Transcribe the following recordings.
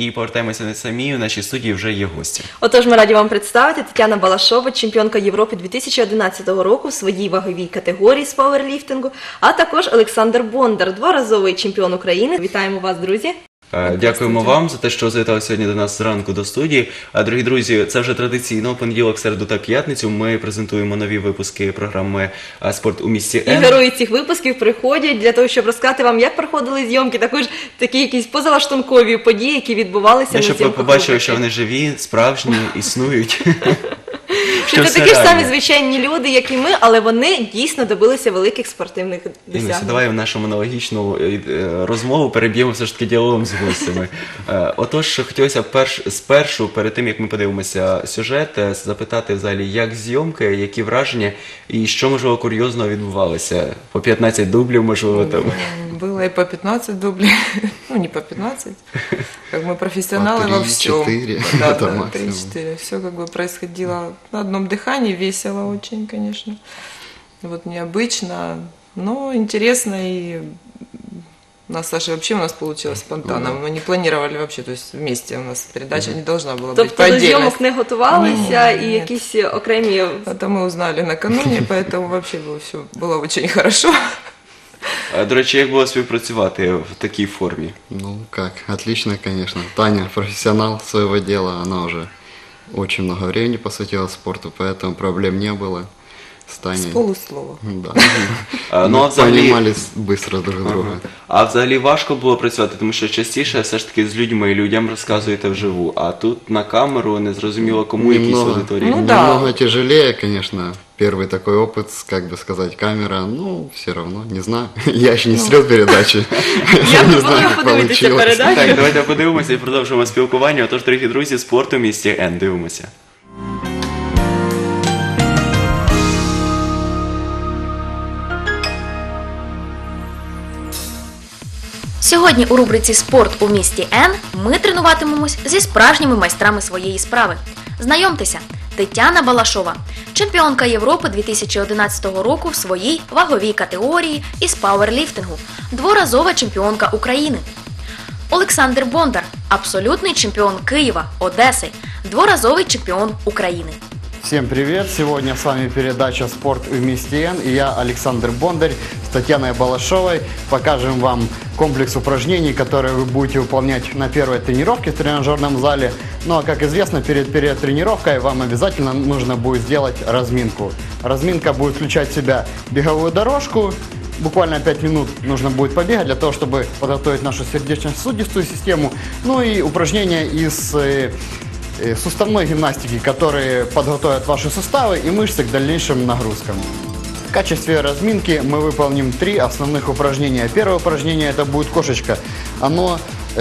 і повертаємося не самі. У нашій студії вже є гості. Отож, ми раді вам представити Тетяна Балашова, чемпіонка Європи 2011 року в своїй ваговій категорії з пауерліфтингу, а також Олександр Бондар, дворазовий чемпіон України. Вітаємо вас, друзі! Дякуємо вам за те, що завітали сьогодні до нас зранку до студії. Дорогі друзі, це вже традиційно. Понеділок, середу та п'ятницю ми презентуємо нові випуски програми «Спорт у місті Н». І герої цих випусків приходять для того, щоб розказати вам, як проходили зйомки, також такі якісь позалаштункові події, які відбувалися на щоб зйомках. ви побачили, що вони живі, справжні, існують. Що це такі ж самі звичайні люди, як і ми, але вони дійсно добилися великих спортивних досягнень. Давай в нашу монологічну розмову переб'ємо все ж таки діалогом з гостями. Отож, хотілося спершу, перед тим, як ми подивимося сюжет, запитати взагалі, як зйомки, які враження і що, можливо, курйозного відбувалося? По 15 дублів, можливо, там? Было и по 15 дублей, ну не по 15, как мы профессионалы во всем. 3-4, Да, это максимум. 3-4. Все как бы происходило на одном дыхании, весело очень, конечно. Вот необычно, но интересно, и у нас, Саша, вообще у нас получилось спонтанно. Мы не планировали вообще, то есть вместе у нас передача не должна была быть по Тобто до отдельности. зйомок не готувалися і Ні. якісь окремі... Это мы узнали накануне, поэтому вообще все было очень хорошо. До речі, як було співпрацювати в такій формі? Ну как, отлично, конечно. Таня профессионал своего дела, она уже очень много времени посвятила спорту, поэтому проблем не было с С Таней. полуслова. Да. Ну, а Мы взагалі... понимали быстро друг друга. А взагалі важко було працювати, тому що частіше все ж таки з людьми і людям розказуєте вживу, а тут на камеру не зрозуміло кому якісь Немного. аудиторії. Ну, да. Немного тяжелее, конечно. Первый такой опыт, как бы сказать, камера, ну, все равно, не знаю. Я еще не смотрел передачи. Я не пропоную знаю, как подивитися получилось. передачу. Так, давайте подивимося і продовжимо спілкування. Отож, дорогі друзі, спорт у місті Н. Дивимося. Сьогодні у рубриці «Спорт у місті Н» ми тренуватимемось зі справжніми майстрами своєї справи. Знайомтеся, Тетяна Балашова, чемпіонка Європи 2011 року в своїй ваговій категорії із пауерліфтингу, дворазова чемпіонка України. Олександр Бондар, абсолютний чемпіон Києва, Одеси, дворазовий чемпіон України. Всем привет! Сегодня с вами передача «Спорт в месте Н» и я, Александр Бондарь, с Татьяной Балашовой покажем вам комплекс упражнений, которые вы будете выполнять на первой тренировке в тренажерном зале. Ну а как известно, перед тренировкой вам обязательно нужно будет сделать разминку. Разминка будет включать в себя беговую дорожку. Буквально 5 минут нужно будет побегать для того, чтобы подготовить нашу сердечно-сосудистую систему. Ну и упражнения из суставной гимнастики, которые подготовят ваши суставы и мышцы к дальнейшим нагрузкам. В качестве разминки мы выполним 3 основных упражнения. Первое упражнение это будет кошечка. Оно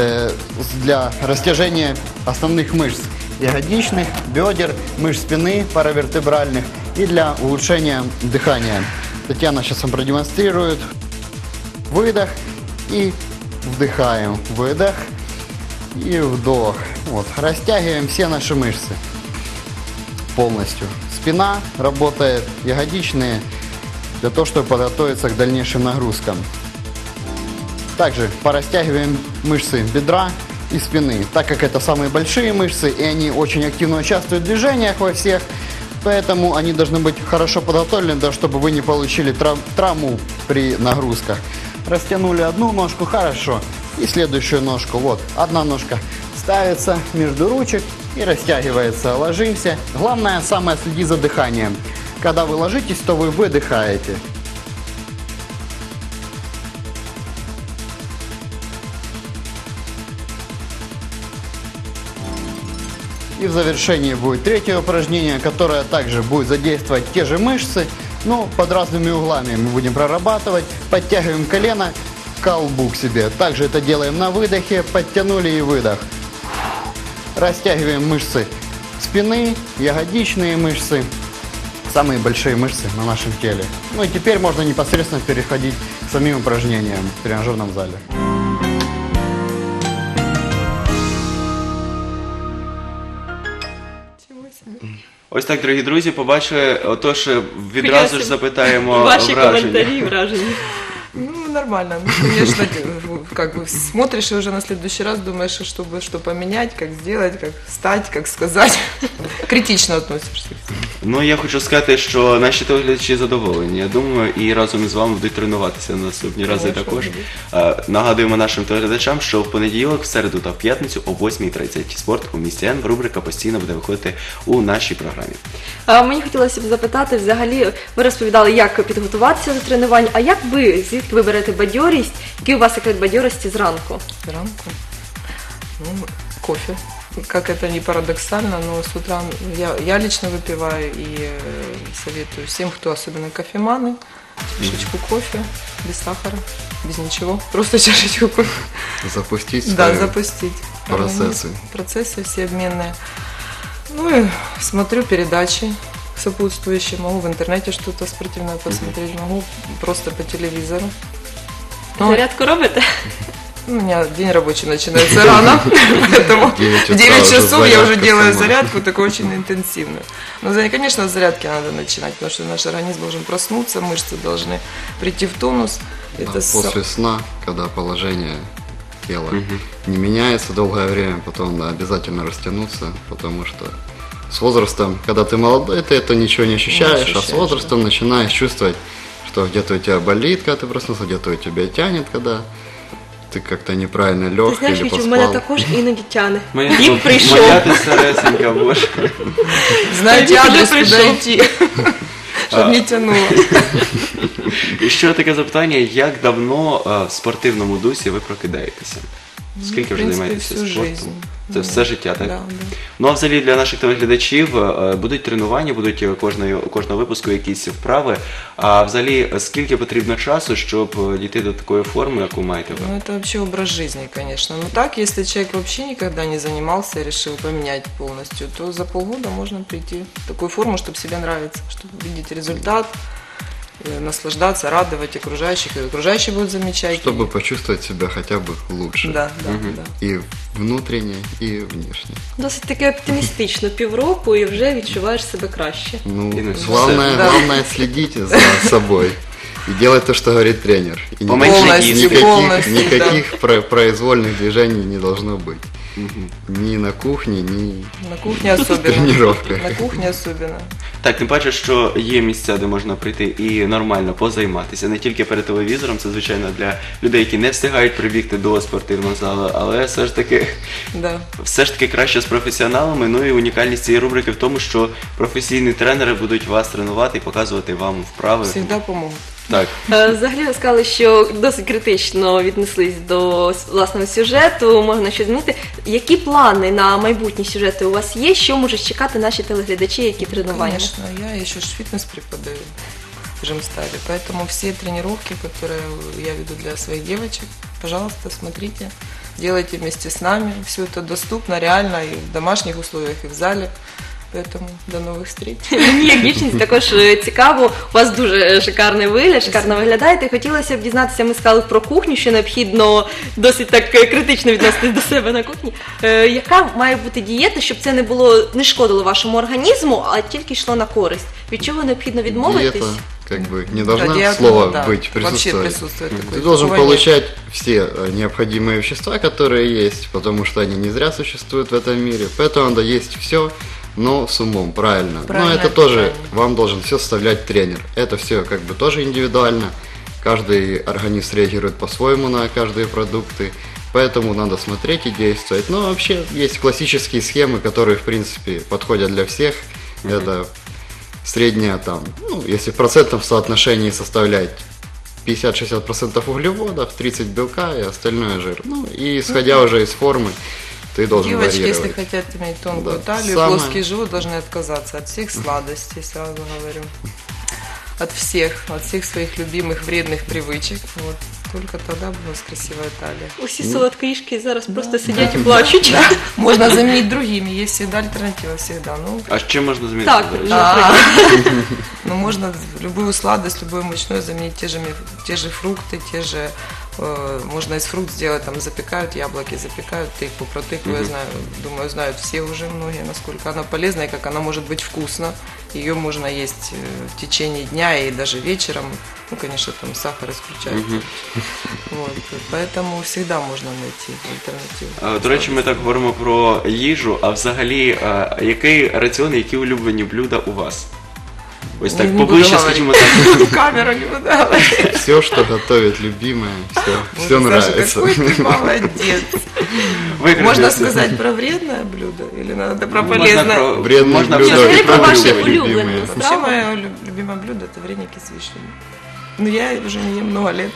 для растяжения основных мышц ягодичных, бедер, мышц спины, паравертебральных и для улучшения дыхания. Татьяна сейчас вам продемонстрирует. Выдох и вдыхаем. Выдох и вдох. Вот. Растягиваем все наши мышцы полностью. Спина работает, ягодичные, для того, чтобы подготовиться к дальнейшим нагрузкам. Также порастягиваем мышцы бедра и спины, так как это самые большие мышцы, и они очень активно участвуют в движениях во всех, поэтому они должны быть хорошо подготовлены, да, чтобы вы не получили травму при нагрузках. Растянули одну ножку, хорошо, и следующую ножку. Вот, одна ножка ставится между ручек и растягивается. Ложимся. Главное, самое, следи за дыханием. Когда вы ложитесь, то вы выдыхаете. И в завершении будет третье упражнение, которое также будет задействовать те же мышцы, но под разными углами мы будем прорабатывать. Подтягиваем колено к лбу к себе. Также это делаем на выдохе. Подтянули и выдох. Растягиваем мышцы спины, ягодичные мышцы. Самые большие мышцы на нашем теле. Ну и теперь можно непосредственно переходить к самим упражнениям в тренажерном зале. Ось так, дорогі друзі, побачили. Отож, відразу ж запитаємо ваші враження. коментарі і враження. Ну, нормально. Ну, конечно, как бы смотришь и уже на следующий раз думаешь, что поменять, как сделать, как встать, как сказать. Критично относишься. Ну, я хочу сказати, що наші телеглядачі задоволені, я думаю, і разом із вами будуть тренуватися на наступні рази Конечно, також. будуть. Нагадуємо нашим телеглядачам, що в понеділок, в середу та в п'ятницю о 8:30 спорт у місті Н. Рубрика постійно буде виходити у нашій програмі. Мені хотілося б запитати, взагалі, ви розповідали, як підготуватися до тренувань, а як ви, звідки ви берете бадьорість, який у вас секрет бадьорості зранку? Зранку. Ну, кофе. Как это не парадоксально, но с утра я лично выпиваю и советую всем, кто особенно кофеманы, чашечку кофе, без сахара, без ничего, просто чашечку кофе. Запустить Да, свои запустить. процессы. Процессы все обменные. Ну и смотрю передачи сопутствующие, могу в интернете что-то спортивное посмотреть, могу просто по телевизору. Ну, Зарядку робите? у меня день рабочий начинается рано, поэтому 9 в 9 утра часов я уже зарядка делаю сама. зарядку, такую очень интенсивную. Но, конечно, с зарядки надо начинать, потому что наш организм должен проснуться, мышцы должны прийти в тонус. Да, Это после сна, когда положение тела не меняется долгое время, потом надо обязательно растянуться, потому что с возрастом, когда ты молодой, ты это ничего не ощущаешь, а с ощущаешь, возрастом начинаешь чувствовать, что где-то у тебя болит, когда ты проснулся, где-то у тебя тянет, когда ты как-то неправильно Ти лег знаєш, или Вітю, в мене поспал. також іноді тяне. Моя Вік прийшов. ти старесенька, боже. знаете Я адрес, уже куда пришел. идти, чтобы не тянуло. І ще таке запитання, як давно в спортивному дусі ви прокидаєтеся? Скільки в вже принципі, займаєтеся всю спортом? жизнь. Це все життя, так? Да, да. Ну а взагалі для наших телеглядачів будуть тренування, будуть кожного випуску якісь вправи. А взагалі, скільки потрібно часу, щоб дійти до такої форми, яку маєте ви? Ну, это вообще образ жизни, конечно. Но так, если человек вообще никогда не занимался и решил поменять полностью, то за полгода можно прийти в такую форму, чтобы себе нравиться, чтобы видеть результат, наслаждаться, радовать окружающих, и окружающие будут замечать. Чтобы почувствовать себя хотя бы лучше. Да, да, да. И внутренне, и внешне. Досить таки оптимістично, півроку і вже відчуваєш себе краще. Ну, И ну, главное, да. главное следить за собой и делать то, что говорит тренер. И Поменьше Полностью, полностью, никаких произвольных движений не должно быть. Ни на кухне, ни... На кухне особенно. Тренировках. На кухне особенно. Так, тим паче, що є місця, де можна прийти і нормально позайматися. Не тільки перед телевізором, це, звичайно, для людей, які не встигають прибігти до спортивного залу, але все ж таки краще з професіоналами. Ну і унікальність цієї рубрики в тому, що професійні тренери будуть вас тренувати і показувати вам вправи. Всегда помогут. Так. Взагалі ви сказали, що досить критично віднеслись до власного сюжету, можна щось змінити. Які плани на майбутні сюжети у вас є? Що можуть чекати наші телеглядачі, які тренування? Конечно, я еще ж фитнес преподаю в Жемстале, поэтому все тренировки, которые я веду для своих девочек, пожалуйста, смотрите, делайте вместе с нами. Все это доступно, реально и в домашних условиях, и в зале. Поэтому до нових встреч. Мені як дівчинці також цікаво, у вас дуже шикарний вигляд, шикарно виглядаєте. Хотілося б дізнатися, ми сказали про кухню, що необхідно досить так критично відноситись до себе на кухні. Яка має бути дієта, щоб це не шкодило вашому організму, а тільки йшло на користь? Від чого необхідно відмовитись? Диета, как бы, не должна диета, слово да, быть, вообще присутствовать. присутствует такое Ты должен забывание. получать все необходимые вещества, которые есть, потому что они не зря существуют в этом мире. Поэтому надо есть все, но с умом, правильно. Правильное Но это тоже питание. вам должен все составлять тренер. Это все как бы тоже индивидуально. Каждый организм реагирует по-своему на каждые продукты. Поэтому надо смотреть и действовать. Но вообще есть классические схемы, которые в принципе подходят для всех. Это средняя там, ну, если в процентном соотношении составлять 50-60% углеводов, 30 белка и остальное жир. Ну, и исходя уже из формы, ты должен Девочки, варьировать. если хотят иметь тонкую Да. талию, Самое- плоский живот, должны отказаться от всех сладостей, сразу говорю. От всех своих любимых вредных привычек. Вот. Только тогда будет у вас красивая талия. Усі солодкишки зараз просто сидять і плачуть. Можно заменить другими, есть всегда альтернатива, всегда. Ну, А чим можна змінити? Так, до речі? но можно любую сладость, любое мучное заменить те же фрукты, те же Можно из фрукт сделать, там запекают яблоки, запекают тыкву. Про тыкву я знаю, думаю, знают все уже многие, насколько она полезна и как она может быть вкусна. Ее можно есть в течение дня и даже вечером. Ну, конечно, там сахар исключается. Вот. Поэтому всегда можна знайти альтернативу. До речі, ми так говоримо про їжу, а взагалі, який раціон, які улюблені блюда у вас? Ось так, Не буду поближче, говорити. скажімо так. В камеру не буду говорить. Все, что готовит любимое, все Боже, Саша, нравится. какой ты молодец. Викрити Можно все. сказать про вредное блюдо или надо про Можна полезное? про- Вредне можна блюдо все. Скажи и про про ваши любимые. улюбленные. Вообще Здраво. мое любимое блюдо – это вареники с вишнями. Но я уже не ем много лет,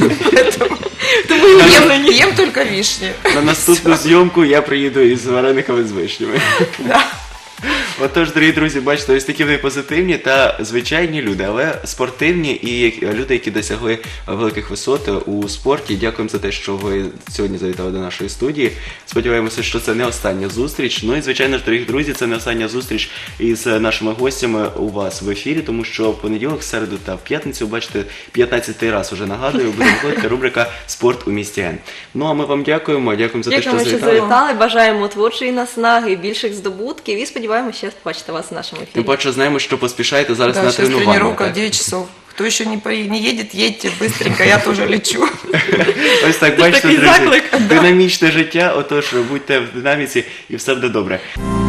поэтому ем только вишни. На наступну зйомку я приїду із варениками з вишнями. Да. Отож, дорогі друзі, бачите, ось такі вони позитивні та звичайні люди, але спортивні і люди, які досягли великих висот у спорті. Дякуємо за те, що ви сьогодні завітали до нашої студії. Сподіваємося, що це не остання зустріч. Ну і, звичайно ж, дорогі друзі, це не остання зустріч із нашими гостями у вас в ефірі, тому що в понеділок, в середу та в п'ятницю, бачите, 15-й раз уже нагадую, буде виходити рубрика «Спорт у місті Н». Ну, а ми вам дякуємо за те, що Дякуємо, що завітали. завітали. Бажаємо творчої наснаги, більших здобутків і сподіваємося, ще побачити вас в нашому Тим ефірі. паче знаємо, що поспішаєте зараз Да, на сейчас тренування. тренировка в так? 9 часов. Кто еще не едет, едьте быстренько, я тоже лечу. Ось так, бачите, такий друзі, заклик. динамічне життя, отож будьте в динаміці і все буде добре.